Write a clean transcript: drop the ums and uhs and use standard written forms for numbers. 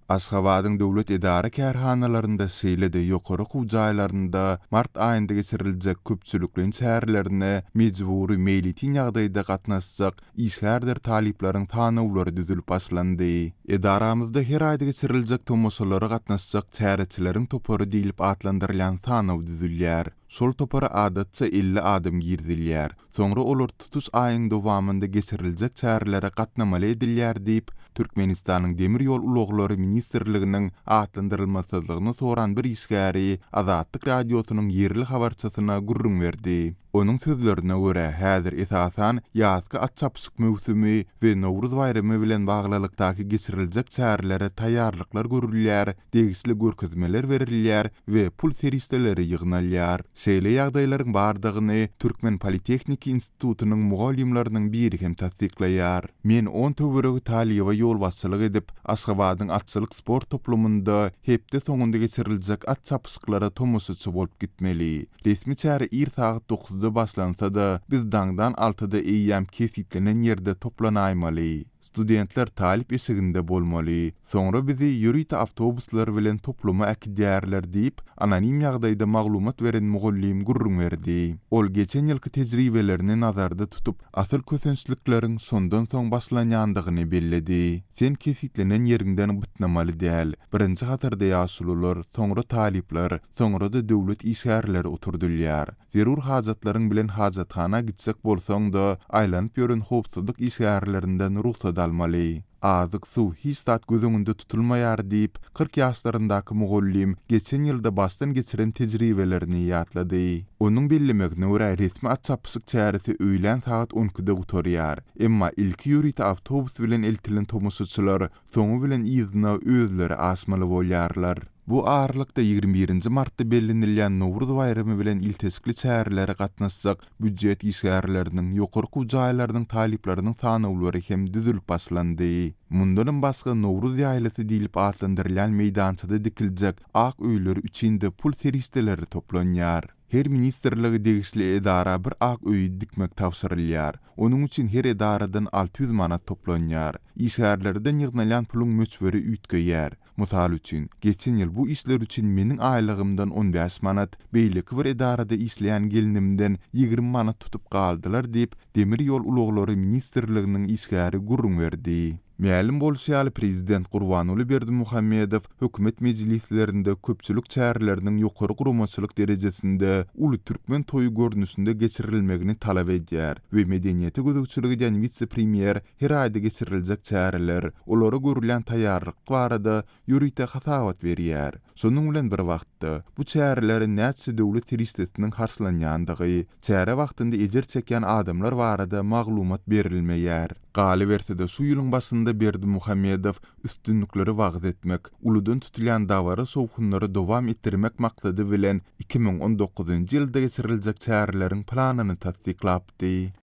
Aşgabatyň döwlet edara kärhanalarynda seýlede ýokary hujaýlarynda mart aýynda geçiriljek köpçülikliň çäherlerine mejbury meýlitin ýagdaýda gatnaşjak işgärder talyplaryň tanawlary düzülip başlandy. Edaramyzda her aýda geçiriljek tomosalara gatnaşjak çäreçileriň topary diýilip atlandyrılan tanaw düzülýär. Şol topara adatça 50 adam girdilýär. Soňra olar tutuş aýyň dowamında geçiriljek çäherlere gatnamaly edilýär diýip Türkmenistanyň demir ýol uloglary ministrliginiň atlandyrylmasyzlygyny soran bir işgäri Azatlyk radiosynyň yerli habarçysyna gurrun berdi. Onuň sözlerine görä, häzir esasan ýazgy atçapsyk mewsümi we Nowruz bayramy bilen baglylykdaky geçiriljek çäherlere taýýarlyklar görülýär, degisli görkezmeler berilýär we pul seristeleri ýygnalýar. Şeýle ýagdaýlaryň bardygyny Türkmen Politehnik Institutunyň mugallimläriniň biri hem tasdiklaýar. Men 10 töweregi talyba ýol başçylyk edip, Aşgabatyň atçylyk sport toplumunda hepde soňunda geçiriljek atçapsyklara tomosaçy bolup gitmeli. Resmi çäre ir saat 9-da başlansa da biz daňdan 6-da eýýäm kesitlenen ýerde toplanaýmaly. Studentler talip eşiginde bolmaly. Soňra bizi ýürüýte awtobuslar bilen topluma äkidýärler diýip anonim ýagdaýda maglumat beren mugallim gurrun berdi. Ol geçen ýylky tejribelerini nazarda tutup asyl kösençlikleriň sondan soň başlanýandygyny belledi. Sen kesitlenen ýeriňden bitnamaly däl. Birinji hatarda ýaşulular, soňra talipler, soňra da döwlet işgärleri oturdylýar. Zerur hajatlaryň bilen hajathana gitsek bolsaň da aýlanyp ýören howpsuzlyk işgärlerinden ruhsat almaly. Azyk suw hiç gözüňünde tutulmaýar diýip 40 ýaşlaryndaky mugallim geçen ýylda başdan geçiren tejribelerini ýatlady. Onuň bellemegine görä resmi atçapsyk çäresi öýlen saat 12-de gutarýar. Emma ilki ýürüýte awtobus bilen eltilen tomosaçylar soňu bilen ýyzyna özleri asmaly bolýarlar. Bu ağırlıkta 21. martda bellenilýän Nowruz bayramy bilen iltesikli çäherlere gatnaşjak büdjet işgärleriniň ýokary hujaýlarynyň talyplarynyň tanawlary hem düzülip başlandy. Mundan başga Nowruz ýaýlasy diýilip atlandyrılan meýdançada dikiljek ak öýleri üçinde pul seristeleri toplanýar. Her ministerligi degisli edara bir ak öýü dikmek tawsyrylýar. Onuň üçin her edaradan 600 manat toplanýar. İşgärlerden ýygnalan puluň möçberi ütgeýär. Mysal üçin, geçen ýyl bu işler üçin meniň aýlygymdan 15 manat, beýleki bir edarada işleýän gelinimden 20 manat tutup galdylar diýip demir ýol uloglary ministrliginiň işgäri gurrun berdi. Mälim bolşýaly prezident Gurbanuly Berdimuhammedow hökümet mejlislerinde köpçülik çäherleriniň ýokary guramaçylyk derejesinde uly türkmen toýu görnüşinde geçirilmegini talap edýär we medeniýeti gözegçiligi diýen vice-premier her aýda geçiriljek çäherler olara görülen taýýarlyk barada ýürüýte hasawat berýär. Şonuň bilen bir wagtda bu çäherleriň näçe döwlet teristleriniň harslanýandygy, çäre wagtynda ejer çekýän adamlar barada maglumat berilmeýär. Galy bersede şu ýylyň başynda Berdimuhammedow üstünlikleri wagt etmek, uludan tutulýan dawara sowkunlary dowam etdirmek maksady bilen 2019-njy ýylda geçiriljek çäherleriň planyny tasdiklapdy.